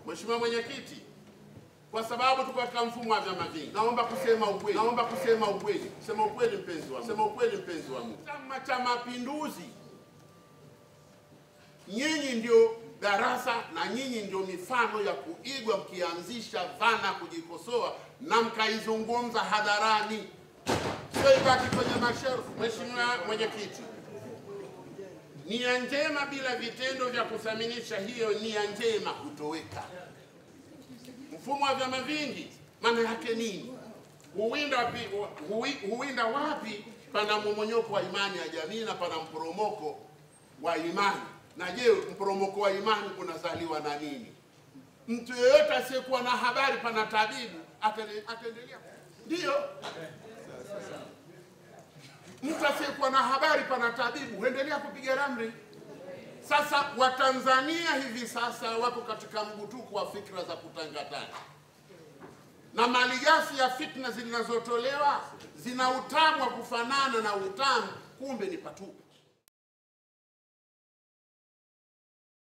Mheshimiwa Mwenyekiti, kwa sababu tuko katika mfumo wa vyama vingi, naomba kusema ukweli. Sema ukweli mpenzi wangu. Chama cha Mapinduzi, nyinyi ndio darasa na nyinyi ndio mifano ya kuigwa, mkianzisha dhana kujikosoa na mkaizungumza hadharani, sio ibaki kwenye mashelfu. Mheshimiwa Mwenyekiti, nia njema bila vitendo vya kuthaminisha hiyo nia njema kutoweka. Mfumo wa vyama vingi maana yake nini? Huwinda wapi pana mmomonyoko wa imani ya jamii na pana mporomoko wa imani. Na je, mporomoko wa imani unazaliwa na nini? Mtu yeyote asiyekuwa na habari pana tabibu ataendelea. Ndio. Mtu asiyekuwa na habari pana tabibu huendelea kupiga ramli. Sasa Watanzania hivi sasa wako katika mgutuko wa fikra za kutangatana, na malighafi ya fitna zinazotolewa zina utamu wa kufanana na utamu, kumbe ni patupu.